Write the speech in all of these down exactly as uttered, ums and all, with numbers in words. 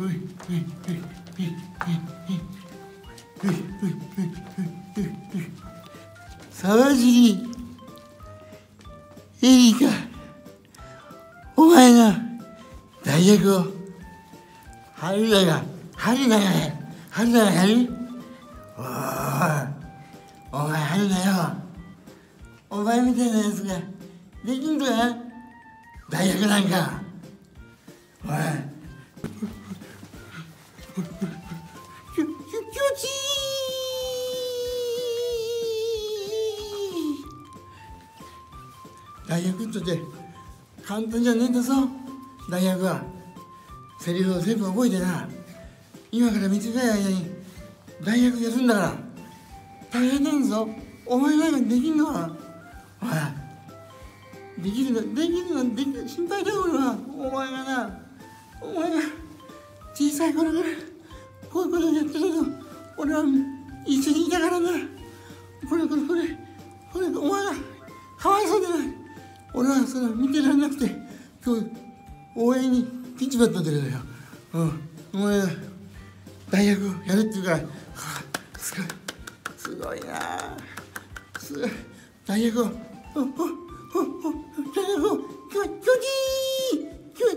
沢尻エリカ、お前の大学を春永が春永や春永やる。おいお前春永よ、お前みたいなやつができんとや大学なんか。おい気持ちいい。大学ってって簡単じゃねえんだぞ。大学はセリフを全部覚えてな、今から短い間に大学やるんだから大変なんぞ。お前なんかできんのか。おいできるのできるのできる心配だよ俺は。お前がなお前が小さい頃からこういうことやってるの俺は一緒にいたからな。これこれこれこれお前がかわいそうでない。俺はそれ見てられなくて今日応援に来ちまったんだけどよ。うん、お前が大学やるっていうから、はあ、すごいすごいな。すごい大学をおおおお大学をきょきょじーきょきょ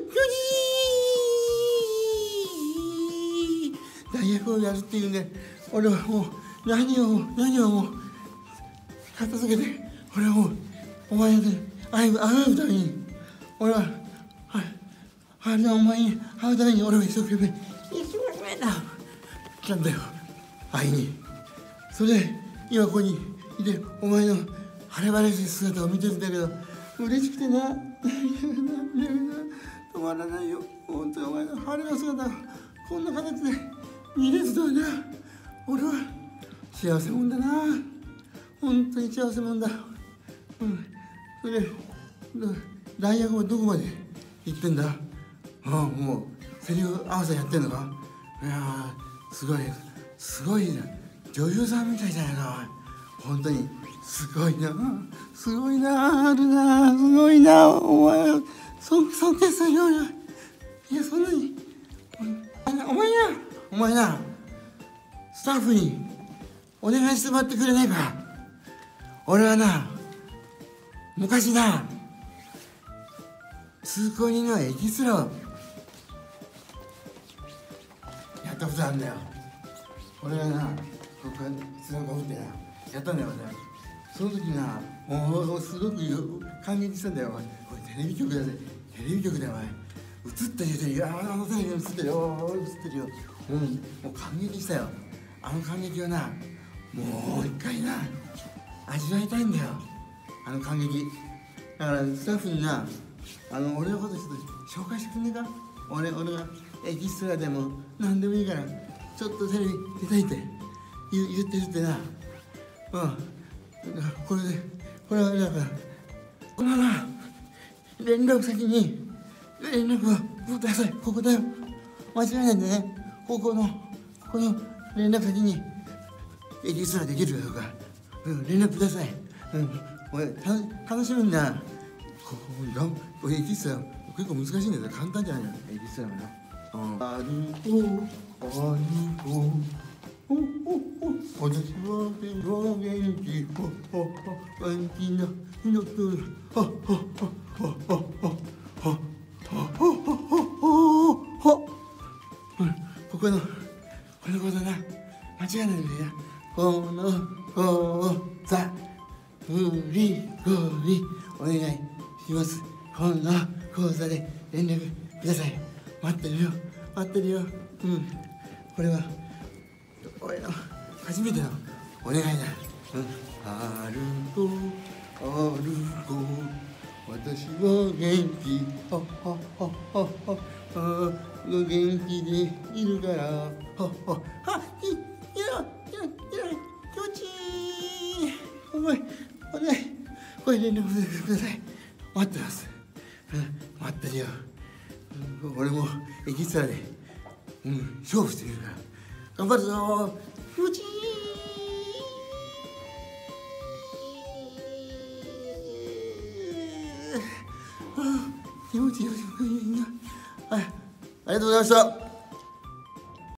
じー大学をやるっていうんで俺はもう何を何をもう片付けて俺はもうお前で会う会うために俺はあれお前に会うために俺は一生懸命一生懸命な来たんだよ会いに。それで今ここにいてお前の晴れ晴れしい姿を見てるんだけど嬉しくてな止まらないよ。本当にお前の晴れの姿をこんな形で見れずとはな。俺は幸せもんだな。本当に幸せもんだ。うん。それで大学はどこまで行ってんだ。ああもうセリフ合わせやってんのか。いやすごいすごいな女優さんみたいじゃないか。本当にすごいなすごいなあるなすごいなお前尊尊敬するような。いやそんなにお前なお前なスタッフにお願いしてもらってくれないか。俺はな昔な通行人のエキストラをやったことあるんだよ。俺がなここに普通の子振ってなやったんだよね。その時なもうすごく感激したんだよ。これテレビ局だぜテレビ局だよお前。映ったよテレビああのテレビ映ってるよ映ってるよ。うんもう感激したよ。あの感激をなもう一回な味わいたいんだよあの感激。だからスタッフになあの俺のことちょっと紹介してくんねえか。俺俺がエキストラでも何でもいいからちょっとテレビ出たいって言, 言ってるってな。うんこれでこれはだからこのな連絡先に連絡をください。ここだよ間違いないんでね。ここのここの連絡先にエキストラできるかどうか、うん、連絡ください。うん俺楽しみんだ。ここエキストラ結構難しいんだよ。簡単じゃないのエキストラもな。ありごありご私は元気おお元気な命あああああここのこのことな間違いないんだよ。この講座無理ごりお願いします。この講座で連絡ください。待ってるよ待ってるよ。うんこれは俺の初めてのお願いだ。うんあるこあるこ私は元気はははははあ元気でいるからはははいいやいやいや気持ちいい。お前お願いこれ連絡ください。待ってます、うん、待ってるよ、うん、俺もエキストラで、うん、勝負してるから頑張るぞ。気持ちいい。気持ちいいな。はい、ありがとうございました。